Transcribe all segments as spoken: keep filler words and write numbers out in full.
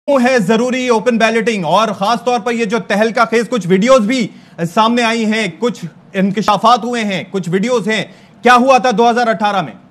ہے ضروری open belting, اور خاص طور پر یہ جو تہلکہ خیز کچھ ویڈیوز بھی سامنے آئی ہیں، کچھ انکشافات ہوئے ہیں، کچھ ویڈیوز ہیں، کیا ہوا تھا دو ہزار اٹھارہ میں؟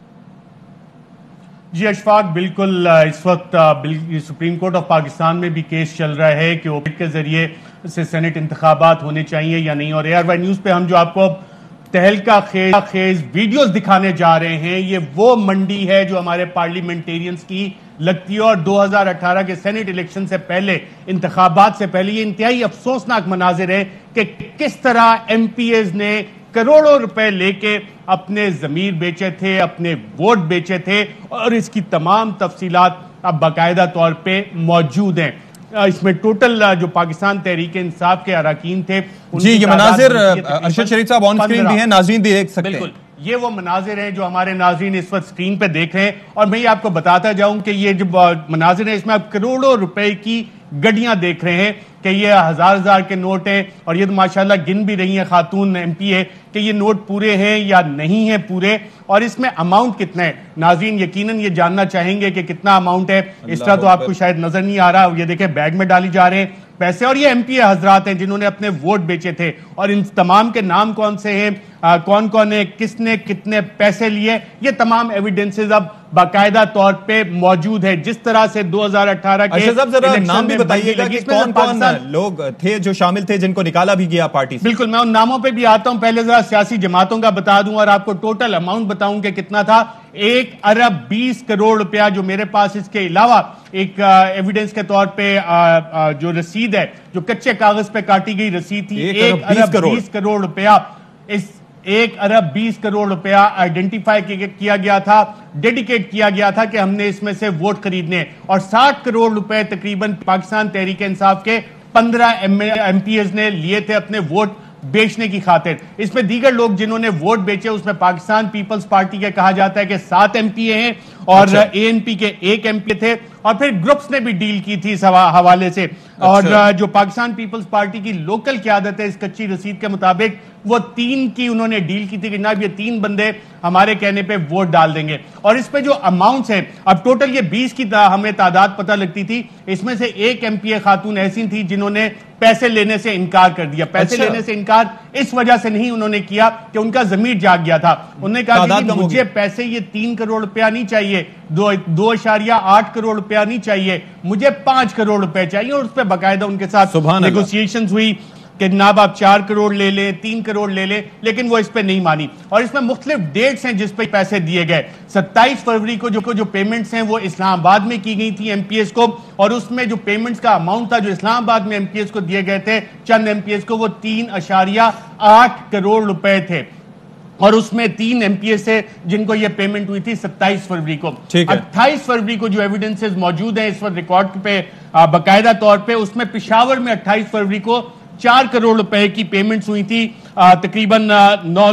جی اشفاق، بالکل اس وقت سپریم کورٹ آف پاکستان میں بھی کیس چل رہا ہے کہ اوپن کے ذریعے سے سینٹ انتخابات ہونے چاہیے یا نہیں، اور اے آر وائی نیوز پہ ہم جو آپ کو تہلکہ خیز خیز ویڈیوز دکھانے جا رہے ہیں، یہ وہ منڈی ہے جو ہمارے پارلیمنٹیرینز کی لگتی ہے، اور دو ہزار اٹھارہ کے سینٹ الیکشن سے پہلے، انتخابات سے پہلے یہ انتہائی افسوسناک مناظر ہے کہ کس طرح ایم پی ایز نے کروڑوں روپے لے کے اپنے ضمیر بیچے تھے، اپنے ووٹ بیچے تھے، اور اس کی تمام تفصیلات اب باقاعدہ طور پہ موجود ہیں۔ اس میں ٹوٹل جو پاکستان تحریک انصاف کے اراکین تھے، جی یہ مناظر ارشد شریف صاحب آن سکرین بھی ہیں، ناظرین بھی دیکھ سکتے ہیں۔ یہ وہ مناظر ہیں جو ہمارے ناظرین اس وقت سکرین پہ دیکھ رہے ہیں، اور میں یہ آپ کو بتاتا جاؤں کہ یہ جو مناظر ہیں اس میں آپ کروڑوں روپے کی گڈیاں دیکھ رہے ہیں کہ یہ ہزار ہزار کے نوٹ ہیں، اور یہ تو ماشاءاللہ گن بھی رہی ہیں خاتون ایم پی اے کہ یہ نوٹ پورے ہیں یا نہیں ہیں پورے، اور اس میں اماؤنٹ کتنا ہے۔ ناظرین یقیناً یہ جاننا چاہیں گے کہ کتنا اماؤنٹ ہے، اس طرح تو آپ کو شاید نظر نہیں آ رہا، یہ دیکھیں بیگ میں ڈالی جا رہے ہیں پیسے، اور یہ ایم پی اے حضرات ہیں جنہوں نے اپنے ووٹ بیچے تھے، اور ان تمام کے نام کون سے ہیں، کون کون نے کس نے کتنے پیسے لیے، یہ تمام ایویڈنسز اب باقاعدہ طور پہ موجود ہے۔ جس طرح سے دو ہزار اٹھارہ کے نام بھی بتائیے گا کہ کون کون لوگ تھے جو شامل تھے جن کو نکالا بھی گیا پارٹی سے۔ بالکل، میں ان ناموں پہ بھی آتا ہوں، پہلے ذرا سیاسی جماعتوں کا بتا دوں اور آپ کو ٹوٹل اماؤنٹ بتاؤں کہ کتنا تھا۔ ایک ارب بیس کروڑ روپیہ جو میرے پاس اس کے علاوہ ایک ایویڈنس کے طور پہ جو رسید ہے، جو کچے کاغذ پہ کاٹی گئی رسید تھی، ایک ارب بیس کروڑ روپیہ اس ایک ارب بیس کروڑ روپیہ آئیڈینٹیفائی کیا گیا تھا، ڈیڈیکیٹ کیا گیا تھا کہ ہم نے اس میں سے ووٹ خریدنے، اور ساٹھ کروڑ روپے تقریباً پاکستان تحریک انصاف کے پندرہ ایم پی ایز نے لیے تھے اپنے ووٹ بیچنے کی خاطر۔ اس میں دیگر لوگ جنہوں نے ووٹ بیچے، اس میں پاکستان پیپلز پارٹی کے کہا جاتا ہے کہ سات ایم پی اے ہیں، اور اے این پی کے ایک ایم پی اے تھے، اور پھر گروپس نے بھی ڈیل کی تھی اس حوالے سے، اور جو پاکستان پیپلز پارٹی کی لوکل قیادت ہے اس کچی رسید کے مطابق، وہ تین کی انہوں نے ڈیل کی تھی کہ جناب یہ تین بندے ہمارے کہنے پہ ووٹ ڈال دیں گے۔ اور اس پہ جو اماؤنٹس ہیں، اب ٹوٹل یہ بیس کی ہمیں تعداد پتہ لگتی تھی، اس میں سے ایک ایم پی اے خاتون ایسی تھی جنہوں نے پیسے لینے سے انکار کر دیا۔ پیسے لینے سے انکار اس وجہ سے نہیں انہوں نے کیا کہ ان کا ضمیر جاگ گیا تھا، انہوں نے کہا کہ مجھے پیسے یہ تین کروڑ روپیہ نہیں چاہیے، دو دو اشاریہ آٹھ کروڑ روپیہ نہیں چاہیے، مجھے پانچ کروڑ روپے چاہیے، اور اس پہ باقاعدہ ان کے ساتھ نیگوسیشنز ہوئی کہ جناب آپ چار کروڑ لے لیں، تین کروڑ لے لیں، لیکن وہ اس پہ نہیں مانی۔ اور اس میں مختلف ڈیٹس ہیں جس پہ پیسے دیے گئے۔ ستائیس فروری کو جو جو پیمنٹس ہیں وہ اسلام آباد میں کی گئی تھی ایم پی ایس کو، اور اس میں جو پیمنٹس کا اماؤنٹ تھا جو اسلام آباد میں ایم پی ایس کو دیے گئے تھے چند ایم پی ایس کو، وہ تین اشاریہ آٹھ کروڑ روپے تھے، اور اس میں تین ایم پی ایس سے جن کو یہ پیمنٹ ہوئی تھی ستائیس فروری کو۔ اٹھائیس فروری کو جو ایویڈنسز موجود ہیں اس وقت ریکارڈ پہ باقاعدہ طور پہ، اس میں پشاور میں اٹھائیس فروری کو چار کروڑ روپے کی پیمنٹس ہوئی تھی، تقریباً نو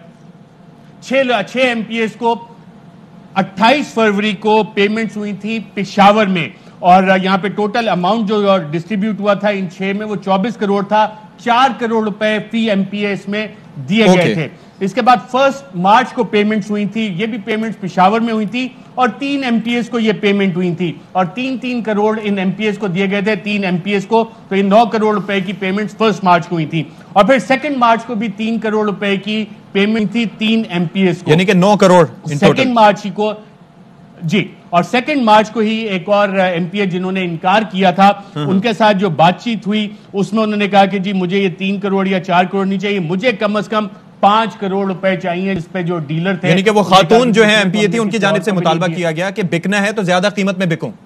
چھ ایم پی ایس کو اٹھائیس فروری کو پیمنٹس ہوئی تھی پشاور میں، اور یہاں پہ ٹوٹل اماؤنٹ جو ڈسٹریبیوٹ ہوا تھا ان چھ میں وہ چوبیس کروڑ تھا، چار کروڑ روپے فی ایم پی ایس میں دیے گئے تھے۔ اس کے بعد فرسٹ مارچ کو پیمنٹس ہوئی تھی، یہ بھی پیمنٹس پشاور میں ہوئی تھی، اور تین ایم پی ایس کو یہ پیمنٹ ہوئی تھی، اور تین تین کروڑ ان ایم پی ایس کو دیے گئے تھے، تین ایم پی ایس کو، تو یہ نو کروڑ روپے کی پیمنٹس فرسٹ مارچ کو ہوئی تھی، اور پھر سیکنڈ مارچ کو بھی تین کروڑ روپے کی پیمنٹ تھی تین ایم پی ایس کو، یعنی کہ نو کروڑ سیکنڈ مارچ کو۔ جی، اور سیکنڈ مارچ کو ہی ایک اور ایم پی اے جنہوں نے انکار کیا تھا، ان کے ساتھ جو بات چیت ہوئی اس میں انہوں نے کہا کہ جی مجھے یہ تین کروڑ یا چار کروڑ نہیں چاہیے، مجھے کم از کم پانچ کروڑ روپے چاہیے، جس پہ جو ڈیلر تھے، یعنی کہ وہ خاتون جو ہے ایم پی اے تھی، ان کی جانب سے مطالبہ کیا گیا کہ بکنا ہے تو زیادہ قیمت میں بکوں۔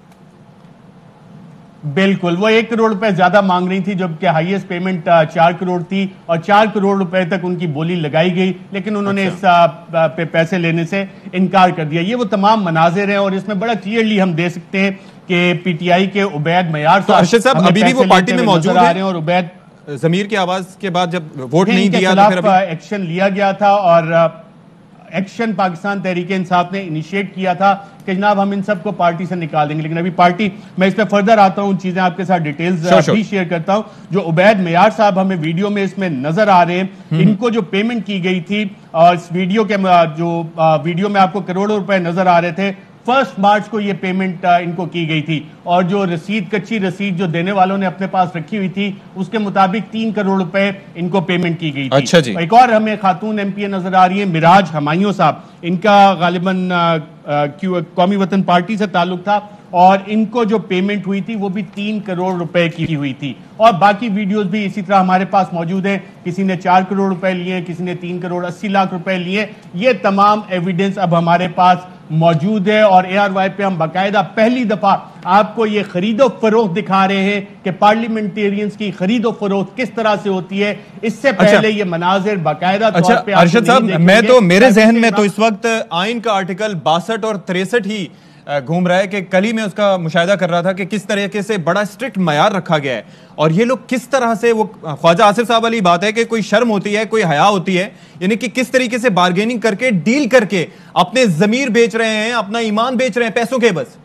بالکل، وہ ایک کروڑ روپے زیادہ مانگ رہی تھی، جبکہ ہائیسٹ پیمنٹ چار کروڑ تھی، اور چار کروڑ روپے تک ان کی بولی لگائی گئی، لیکن انہوں نے اس پہ پیسے لینے سے انکار کر دیا۔ یہ وہ تمام مناظر ہیں، اور اس میں بڑا کلیئرلی ہم دیکھ سکتے ہیں کہ پی ٹی آئی کے عبید میار صاحب ابھی بھی وہ پارٹی میں موجود ہیں، اور عبید ضمیر کی آواز کے بعد جب ووٹ نہیں دیا تو پھر ایکشن لیا گیا تھا، اور ایکشن پاکستان تحریک انصاف نے انیشیٹ کیا تھا کہ جناب ہم ان سب کو پارٹی سے نکال دیں گے، لیکن ابھی پارٹی، میں اس پہ فردر آتا ہوں، چیزیں آپ کے ساتھ ڈیٹیلز بھی شیئر کرتا ہوں۔ جو عبید میار صاحب ہمیں ویڈیو میں اس میں نظر آ رہے ہیں، ان کو جو پیمنٹ کی گئی تھی، اور اس ویڈیو کے جو ویڈیو میں آپ کو کروڑوں روپے نظر آ رہے تھے، فرسٹ مارچ کو یہ پیمنٹ ان کو کی گئی تھی اور جو رسید کچی رسید جو دینے والوں نے اپنے پاس رکھی ہوئی تھی اس کے مطابق تین کروڑ روپے ان کو پیمنٹ کی گئی تھی. اچھا جی. ایک اور ہمیں خاتون ایم پی اے نظر آ رہی ہے مراج ہمایوں صاحب, ان کا غالباً قومی وطن پارٹی سے تعلق تھا اور ان کو جو پیمنٹ ہوئی تھی وہ بھی تین کروڑ روپے کی ہوئی تھی اور باقی ویڈیوز بھی اسی طرح ہمارے پاس موجود ہیں. کسی نے چار کروڑ روپے لیے, کسی نے تین کروڑ اسی لاکھ روپے لیے. یہ تمام ایویڈنس اب ہمارے پاس موجود ہے اور اے آر وائی پہ ہم باقاعدہ پہلی دفعہ آپ کو یہ خرید و فروخت دکھا رہے ہیں کہ پارلیمنٹیرینز کی خرید و فروخت کس طرح سے ہوتی ہے. اس سے پہلے یہ مناظر باقاعدہ طور پہ ارشد صاحب, میں تو میرے ذہن میں تو اس وقت آئین کا آرٹیکل باسٹھ اور تریسٹھ ہی گھوم رہا ہے کہ کل ہی میں اس کا مشاہدہ کر رہا تھا کہ کس طریقے سے بڑا اسٹرکٹ معیار رکھا گیا ہے اور یہ لوگ کس طرح سے, وہ خواجہ آصف صاحب والی بات ہے کہ کوئی شرم ہوتی ہے, کوئی حیا ہوتی ہے, یعنی کہ کس طریقے سے بارگیننگ کر کے ڈیل کر کے اپنے ضمیر بیچ رہے ہیں, اپنا ایمان بیچ رہے ہیں پیسوں کے بس.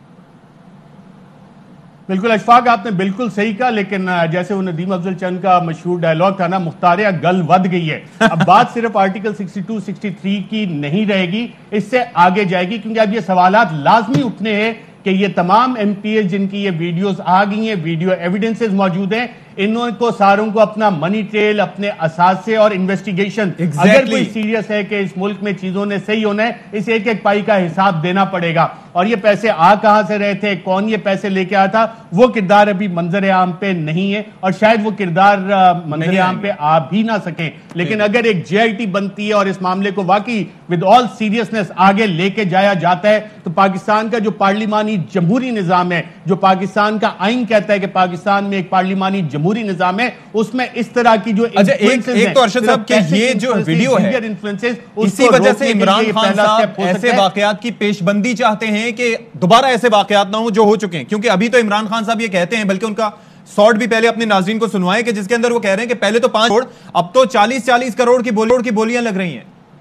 بالکل اشفاق, آپ نے بالکل صحیح کہا, لیکن جیسے وہ ندیم افضل چند کا مشہور ڈائیلاگ تھا نا, مختاریہ گل ود گئی ہے. اب بات صرف article sixty two sixty three کی نہیں رہے گی, اس سے آگے جائے گی, کیونکہ اب یہ سوالات لازمی اٹھنے ہیں کہ یہ تمام ایم پی ایز جن کی یہ ویڈیوز آ گئی ہیں, ویڈیو ایویڈنسز موجود ہیں, انہوں کو ساروں کو اپنا منی ٹریل, اپنے اثاثے اور انویسٹیگیشن exactly. اگر کوئی سیریس ہے کہ اس ملک میں چیزوں نے صحیح ہونا ہے, اس ایک ایک پائی کا حساب دینا پڑے گا. اور یہ پیسے آ کہاں سے رہے تھے, کون یہ پیسے لے کے آیا تھا, وہ کردار ابھی منظر عام پہ نہیں ہے اور شاید وہ کردار منظر عام پہ آ بھی نہ سکیں. لیکن اگر ایک جے آئی ٹی بنتی ہے اور اس معاملے کو واقعی ود آل سیریسنس آگے لے کے جایا جاتا ہے, تو پاکستان کا جو پارلیمانی جمہوری نظام ہے, جو پاکستان کا آئین کہتا ہے کہ پاکستان میں ایک پارلیمانی جمہوری نظام ہے, اس میں اس طرح کی جو ایک تو ارشد صاحب کہ یہ جو ویڈیو ہے اسی وجہ سے عمران خان صاحب ایسے واقعات کی پیش بندی چاہتے ہیں کہ دوبارہ ایسے واقعات نہ ہوں جو ہو چکے ہیں, کیونکہ ابھی تو عمران خان صاحب یہ کہتے ہیں, بلکہ ان کا سارٹ بھی پہلے اپنے ناظرین کو سنوائے کہ جس کے اندر وہ کہہ رہے ہیں کہ پہلے تو پانچ کروڑ, اب تو چالیس چالیس کروڑ کی بولیوڈ کی بولیاں لگ رہی ہیں.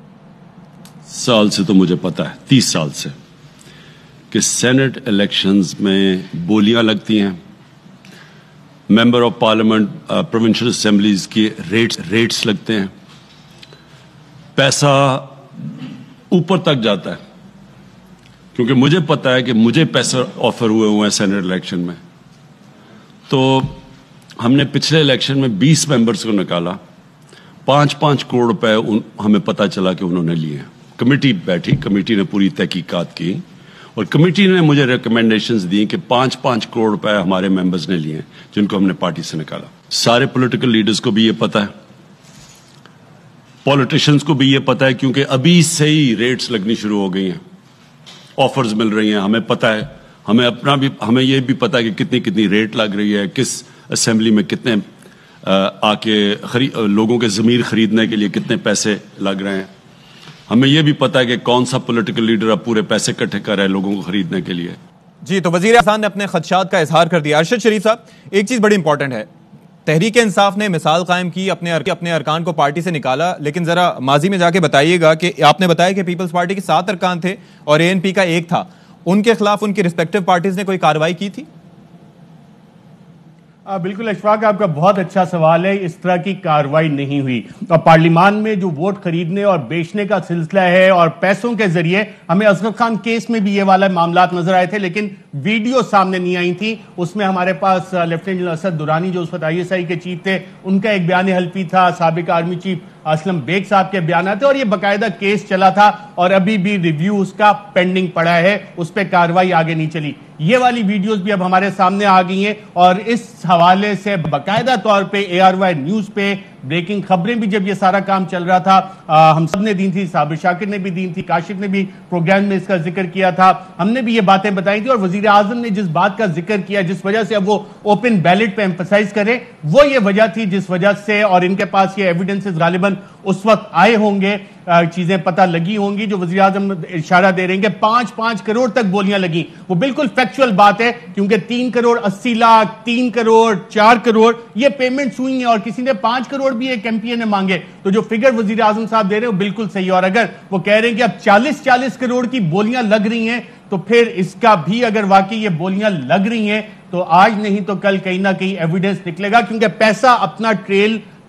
سال سے تو مجھے پتا ہے, تیس سال سے, کہ سینٹ الیکشنز میں بولیاں لگتی ہیں, member of parliament provincial assemblies کی ریٹس ریٹس لگتے ہیں, پیسہ اوپر تک جاتا ہے, کیونکہ مجھے پتا ہے کہ مجھے پیسہ آفر ہوئے ہوئے ہیں سینٹ الیکشن میں. تو ہم نے پچھلے الیکشن میں بیس ممبرز کو نکالا, پانچ پانچ کروڑ روپے ہمیں پتا چلا کہ انہوں نے لیے ہیں. کمیٹی بیٹھی, کمیٹی نے پوری تحقیقات کی اور کمیٹی نے مجھے ریکمنڈیشنز دی کہ پانچ پانچ کروڑ روپے ہمارے ممبرز نے لیے ہیں جن کو ہم نے پارٹی سے نکالا. سارے پولیٹیکل لیڈرز کو بھی یہ پتا ہے, پولیٹیشنز کو بھی یہ پتا ہے, کیونکہ ابھی سے ہی ریٹس لگنی شروع ہو گئی ہیں, آفرز مل رہی ہیں. ہمیں پتا ہے, ہمیں اپنا بھی ہمیں یہ بھی پتا ہے کہ کتنی کتنی ریٹ لگ رہی ہے, کس اسمبلی میں کتنے آ کے لوگوں کے ضمیر خریدنے کے لیے کتنے پیسے لگ رہے ہیں. ہمیں یہ بھی پتا ہے کہ کون سا پولیٹیکل لیڈر اب پورے پیسے اکٹھے کر رہا ہے لوگوں کو خریدنے کے لیے. جی, تو وزیر اعظم نے اپنے خدشات کا اظہار کر دیا. ارشد شریف صاحب, ایک چیز بڑی امپورٹنٹ ہے, تحریک انصاف نے مثال قائم کی, اپنے اپنے ارکان کو پارٹی سے نکالا, لیکن ذرا ماضی میں جا کے بتائیے گا کہ آپ نے بتایا کہ پیپلز پارٹی کے سات ارکان تھے اور اے این پی کا ایک تھا, ان کے خلاف ان کی ریسپیکٹیو پارٹیز نے کوئی کارروائی کی تھی؟ بالکل اشفاق, آپ کا بہت اچھا سوال ہے. اس طرح کی کارروائی نہیں ہوئی اور پارلیمان میں جو ووٹ خریدنے اور بیچنے کا سلسلہ ہے اور پیسوں کے ذریعے, ہمیں اصغر خان کیس میں بھی یہ والا معاملات نظر آئے تھے, لیکن ویڈیو سامنے نہیں آئی تھی. اس میں ہمارے پاس لیفٹیننٹ جنرل اسد درانی جو اس وقت آئی ایس آئی کے چیف تھے, ان کا ایک بیان حلفی تھا, سابق آرمی چیف اسلم بیگ صاحب کے بیانات تھے اور یہ باقاعدہ کیس چلا تھا اور ابھی بھی ریویو اس کا پینڈنگ پڑا ہے, اس پہ کارروائی آگے نہیں چلی. یہ والی ویڈیوز بھی اب ہمارے سامنے آ گئی ہیں اور اس حوالے سے باقاعدہ طور پہ اے آر وائی نیوز پہ بریکنگ خبریں بھی, جب یہ سارا کام چل رہا تھا, ہم سب نے دی تھی, صابر شاکر نے بھی دی تھی, کاشف نے بھی پروگرام میں اس کا ذکر کیا تھا, ہم نے بھی یہ باتیں بتائی تھی. اور وزیر اعظم نے جس بات کا ذکر کیا, جس وجہ سے اب وہ اوپن بیلٹ پہ ایمفسائز کریں, وہ یہ وجہ تھی جس وجہ سے, اور ان کے پاس یہ ایویڈنسز غالباً اس وقت آئے ہوں گے, چیزیں پتہ لگی ہوں گی, جو وزیر اعظم اشارہ دے رہے ہیں کہ پانچ پانچ کروڑ تک بولیاں لگیں. وہ بالکل فیکچوئل بات ہے, کیونکہ تین کروڑ اسی لاکھ, تین کروڑ, چار کروڑ یہ پیمنٹس ہوئی ہیں, اور کسی نے پانچ کروڑ بھی ایک ایم پی اے نے مانگے. تو جو فگر وزیر اعظم صاحب دے رہے ہیں وہ بالکل صحیح. اور اگر وہ کہہ رہے ہیں کہ اب چالیس چالیس کروڑ کی بولیاں لگ رہی ہیں, تو پھر اس کا بھی اگر واقعی یہ بولیاں لگ رہی ہیں تو آج نہیں تو کل کہیں نہ کہیں ایویڈنس نکلے گا, کیونکہ پیسہ اپنا ٹریل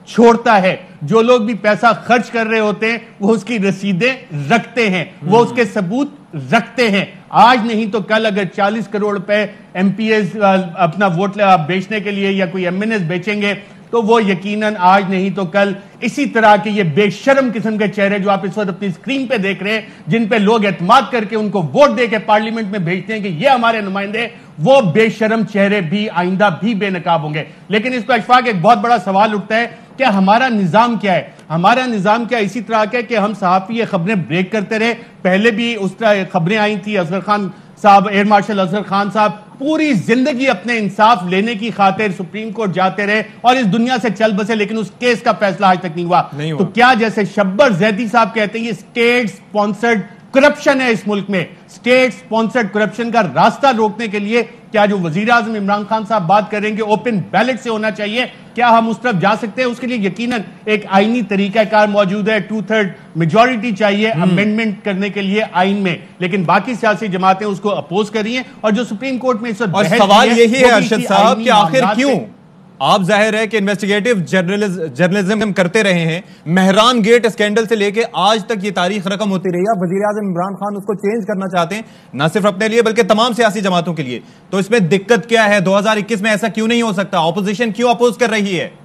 چھوڑتا ہے. جو لوگ بھی پیسہ خرچ کر رہے ہوتے ہیں وہ اس کی رسیدیں رکھتے ہیں, وہ اس کے ثبوت رکھتے ہیں. آج نہیں تو کل اگر چالیس کروڑ روپے ایم پی ایز اپنا ووٹ بیچنے کے لیے یا کوئی ایم این ایز بیچیں گے تو وہ یقیناً آج نہیں تو کل اسی طرح کے یہ بے شرم قسم کے چہرے جو آپ اس وقت اپنی اسکرین پہ دیکھ رہے ہیں, جن پہ لوگ اعتماد کر کے ان کو ووٹ دے کے پارلیمنٹ میں بھیجتے ہیں کہ یہ ہمارے نمائندے, وہ بے شرم چہرے بھی آئندہ بھی بے نقاب ہوں گے. لیکن اس پہ اشفاق ایک بہت بڑا سوال اٹھتا ہے کہ ہمارا نظام کیا ہے. ہمارا نظام کیا اسی طرح کا ہے کہ ہم صحافی یہ خبریں بریک کرتے رہے. پہلے بھی اس طرح خبریں آئی تھی, اصغر خان صاحب, ایئر مارشل اصغر خان صاحب پوری زندگی اپنے انصاف لینے کی خاطر سپریم کورٹ جاتے رہے اور اس دنیا سے چل بسے, لیکن اس کیس کا فیصلہ آج تک نہیں ہوا. تو کیا جیسے شبر زیدی صاحب کہتے ہیں یہ اسٹیٹ سپانسرڈ کرپشن ہے اس ملک میں, اسٹیٹ سپانسرڈ کرپشن کا راستہ روکنے کے لیے کیا جو وزیر اعظم عمران خان صاحب بات کریں گے اوپن بیلٹ سے ہونا چاہیے, کیا ہم اس طرف جا سکتے ہیں؟ اس کے لیے یقیناً ایک آئینی طریقہ کار موجود ہے, ٹو تھرڈ میجورٹی چاہیے امینڈمنٹ کرنے کے لیے آئین میں, لیکن باقی سیاسی جماعتیں اس کو اپوز کر رہی ہیں. اور جو سپریم کورٹ میں اس وقت اور سوال یہی ہے ارشد صاحب کہ آخر کیوں آپ ظاہر ہے کہ انویسٹیگیٹو جرنلزم کرتے رہے ہیں, مہران گیٹ اسکینڈل سے لے کے آج تک یہ تاریخ رقم ہوتی رہی ہے. وزیر اعظم عمران خان اس کو چینج کرنا چاہتے ہیں, نہ صرف اپنے لیے بلکہ تمام سیاسی جماعتوں کے لیے. تو اس میں دقت کیا ہے؟ دو ہزار اکیس میں ایسا کیوں نہیں ہو سکتا؟ اپوزیشن کیوں اپوز کر رہی ہے؟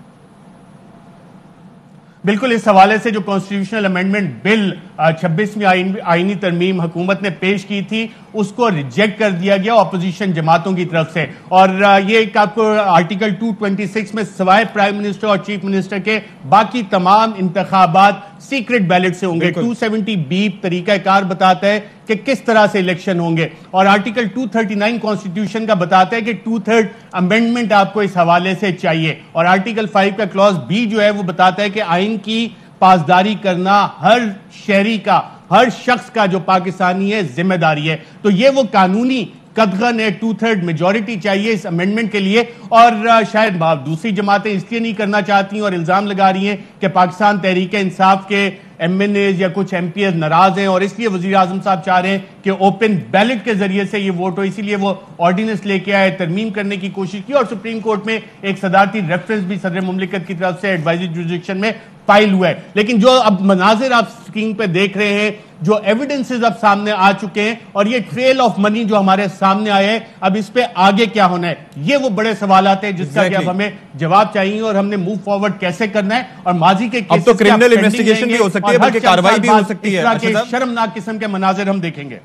بالکل اس حوالے سے جو کانسٹیٹیوشنل امینڈمنٹ بل چھبیسویں آئینی ترمیم حکومت نے پیش کی تھی اس کو ریجیکٹ کر دیا گیا اپوزیشن جماعتوں کی طرف سے. اور یہ ایک آپ کو آرٹیکل دو سو چھبیس میں سوائے پرائم منسٹر اور چیف منسٹر کے باقی تمام انتخابات سیکرٹ بیلٹ سے ہوں گے. دو سو ستر بی طریقہ کار بتاتا ہے کہ کس طرح سے الیکشن ہوں گے, اور آرٹیکل دو سو انتیس کانسٹیٹیوشن کا بتاتا ہے کہ ٹو تھرڈ امینڈمنٹ آپ کو اس حوالے سے چاہیے. اور آرٹیکل پانچ کا کلاس بی جو ہے وہ بتاتا ہے کہ آئین کی پاسداری کرنا ہر شہری کا, ہر شخص کا جو پاکستانی ہے ذمہ داری ہے. تو یہ وہ قانونی قدغن ہے, ٹو تھرڈ میجورٹی چاہیے اس امینڈمنٹ کے لیے. اور شاید دوسری جماعتیں اس لیے نہیں کرنا چاہتی ہیں اور الزام لگا رہی ہیں کہ پاکستان تحریک انصاف کے ایم این ایز یا کچھ ایم پی ایز ناراض ہیں اور اس لیے وزیر اعظم صاحب چاہ رہے ہیں کہ اوپن بیلٹ کے ذریعے سے یہ ووٹ ہو, اسی لیے وہ آرڈیننس لے کے آئے, ترمیم کرنے کی کوشش کی. اور سپریم کورٹ میں ایک صدارتی ریفرنس بھی صدر مملکت کی طرف سے ایڈوائزری جوریسڈکشن میں فائل ہوا ہے. لیکن جو اب مناظر آپ سکرین پہ دیکھ رہے ہیں, جو ایویڈنسز اب سامنے آ چکے ہیں اور یہ ٹریل آف منی جو ہمارے سامنے آئے ہیں, اب اس پہ آگے کیا ہونا ہے, یہ وہ بڑے سوالات ہیں جس کا کہ اب ہمیں جواب چاہیے اور ہم نے موو فارورڈ کیسے کرنا ہے. اور ماضی کے اب تو کرمنل انویسٹیگیشن بھی ہو سکتی ہے, بلکہ کارروائی بھی ہو سکتی ہے. شرمناک قسم کے مناظر ہم دیکھیں گے.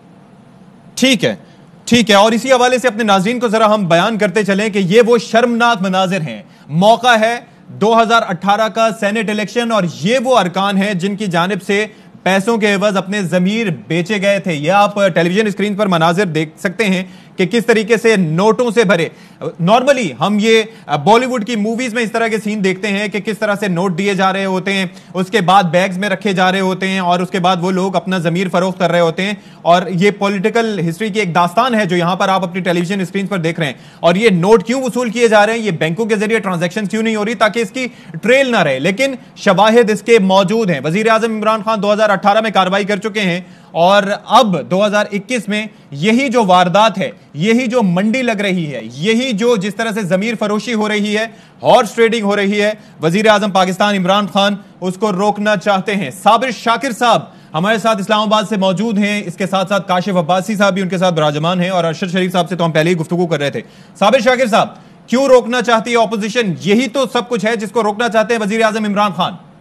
ٹھیک ہے ٹھیک ہے اور اسی حوالے سے اپنے ناظرین کو ذرا ہم بیان کرتے چلیں کہ یہ وہ شرمناک مناظر ہیں. موقع ہے دو ہزار اٹھارہ کا سینٹ الیکشن اور یہ وہ ارکان ہیں جن کی جانب سے پیسوں کے عوض اپنے ضمیر بیچے گئے تھے. یہ آپ ٹیلی ویژن اسکرین پر مناظر دیکھ سکتے ہیں کہ کس طریقے سے نوٹوں سے بھرے. نارملی ہم یہ بالی ووڈ کی موویز میں اس طرح کے سین دیکھتے ہیں کہ کس طرح سے نوٹ دیے جا رہے ہوتے ہیں, اس کے بعد بیگز میں رکھے جا رہے ہوتے ہیں اور اس کے بعد وہ لوگ اپنا ضمیر فروخت کر رہے ہوتے ہیں. اور یہ پولیٹیکل ہسٹری کی ایک داستان ہے جو یہاں پر آپ اپنی ٹیلی ویژن اسکرین پر دیکھ رہے ہیں. اور یہ نوٹ کیوں وصول کیے جا رہے ہیں, یہ بینکوں کے ذریعے ٹرانزیکشن کیوں نہیں ہو رہی, تاکہ اس کی ٹریل نہ رہے. لیکن شواہد اس کے موجود ہیں. وزیر اعظم عمران خان دو ہزار اٹھارہ میں کارروائی کر چکے ہیں اور اب دو ہزار اکیس میں یہی جو واردات ہے, یہی جو منڈی لگ رہی ہے, یہی جو جس طرح سے ضمیر فروشی ہو رہی ہے, ہارس ٹریڈنگ ہو رہی ہے, وزیر اعظم پاکستان عمران خان اس کو روکنا چاہتے ہیں. صابر شاکر صاحب ہمارے ساتھ اسلام آباد سے موجود ہیں, اس کے ساتھ ساتھ کاشف عباسی صاحب بھی ان کے ساتھ براجمان ہیں, اور ارشد شریف صاحب سے تو ہم پہلے ہی گفتگو کر رہے تھے. صابر شاکر صاحب, کیوں روکنا چاہتی ہے اپوزیشن؟ یہی تو سب کچھ ہے جس کو روکنا چاہتے ہیں وزیر اعظم عمران خان.